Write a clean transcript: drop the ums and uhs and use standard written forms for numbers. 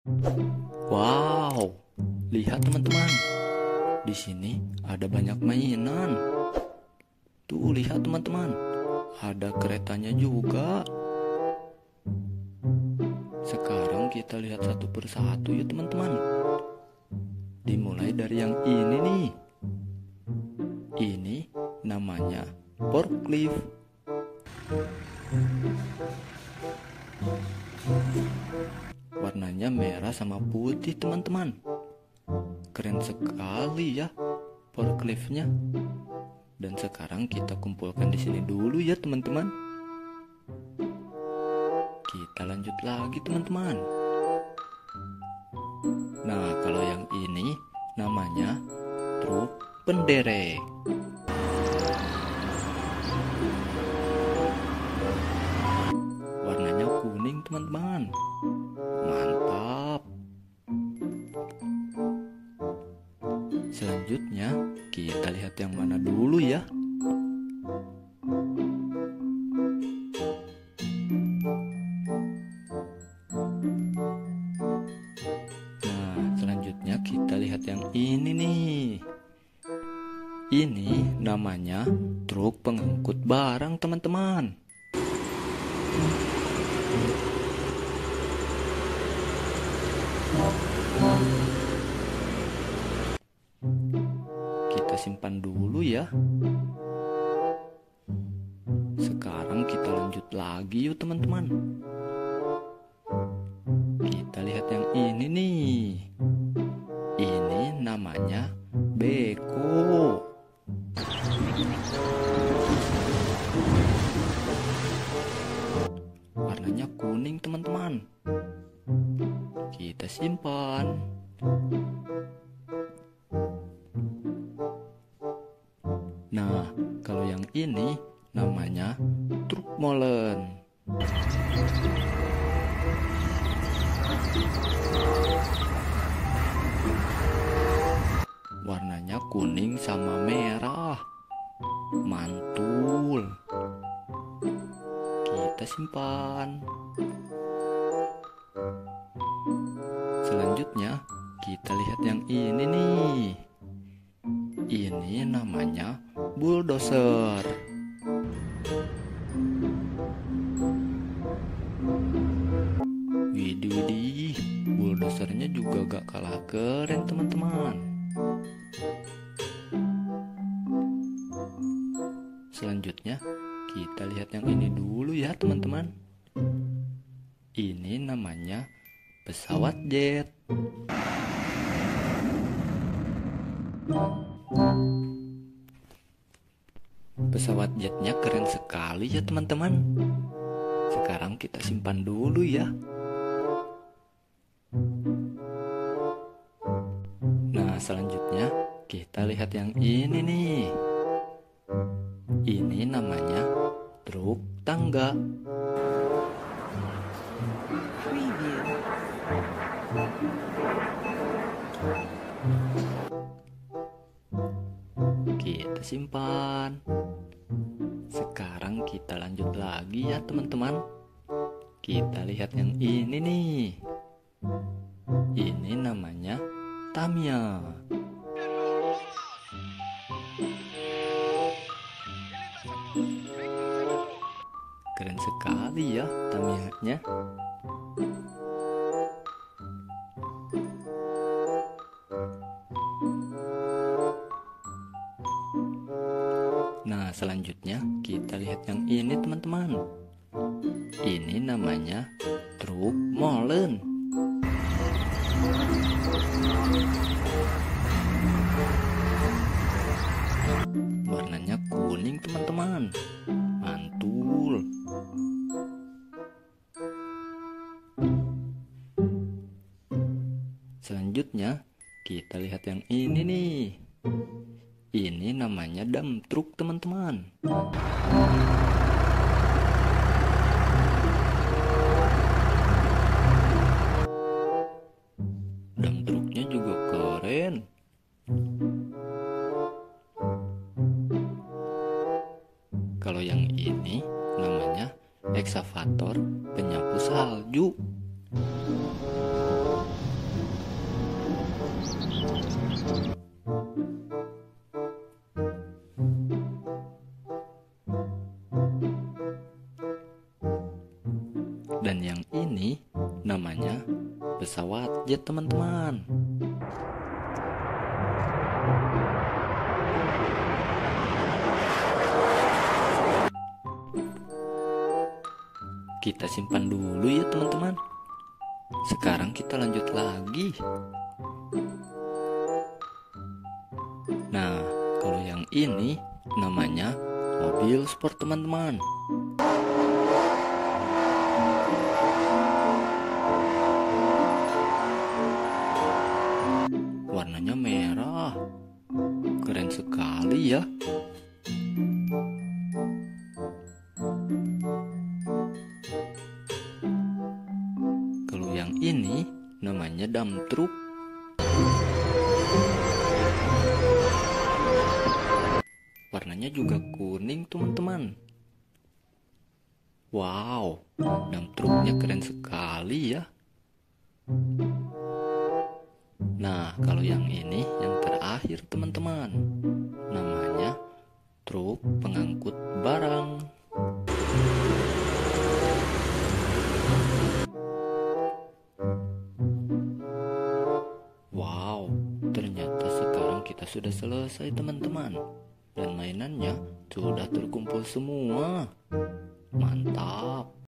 Wow, lihat teman-teman. Di sini ada banyak mainan. Tuh, lihat teman-teman. Ada keretanya juga. Sekarang kita lihat satu persatu ya teman-teman. Dimulai dari yang ini nih. Ini namanya forklift. Warnanya merah sama putih teman-teman. Keren sekali ya forkliftnya. Dan sekarang kita kumpulkan di sini dulu ya teman-teman. Kita lanjut lagi teman-teman. Nah, kalau yang ini namanya truk penderek. Warnanya kuning teman-teman. Mantap. Selanjutnya kita lihat yang mana dulu ya. Nah, selanjutnya kita lihat yang ini nih. Ini namanya truk pengangkut barang teman-teman. Kita simpan dulu ya. Sekarang kita lanjut lagi yuk teman-teman. Kita lihat yang ini nih. Ini namanya beko. Warnanya kuning teman-teman. Kita simpan. Nah, kalau yang ini namanya truk molen. Warnanya kuning sama merah. Mantul. Kita simpan. Selanjutnya kita lihat yang ini nih. Ini namanya bulldozer. Widih, bulldozernya juga gak kalah keren teman-teman. Selanjutnya kita lihat yang ini dulu ya teman-teman. Ini namanya pesawat jet. Pesawat jetnya keren sekali ya teman-teman. Sekarang kita simpan dulu ya. Nah, selanjutnya kita lihat yang ini nih. Ini namanya truk tangga. Kita simpan. Sekarang kita lanjut lagi ya teman-teman. Kita lihat yang ini nih. Ini namanya Tamiya. Keren sekali ya Tamiya-nya. Nah, selanjutnya kita lihat yang ini teman-teman. Ini namanya truk molen. Warnanya kuning teman-teman. Mantul. Selanjutnya kita lihat yang ini nih. Ini namanya dump truck teman-teman. Dump trucknya juga keren. Kalau yang ini namanya ekskavator penyapu salju. pesawat jet teman-teman. Kita simpan dulu ya teman-teman. Sekarang kita lanjut lagi. Nah, kalau yang ini namanya mobil sport teman-teman. Warnanya merah. Keren sekali ya. Kalau yang ini namanya dump truck. Warnanya juga kuning teman-teman. Wow, dump trucknya keren sekali ya. Nah, kalau yang ini yang terakhir teman-teman, namanya truk pengangkut barang. Wow, ternyata sekarang kita sudah selesai teman-teman. Dan mainannya sudah terkumpul semua. Mantap.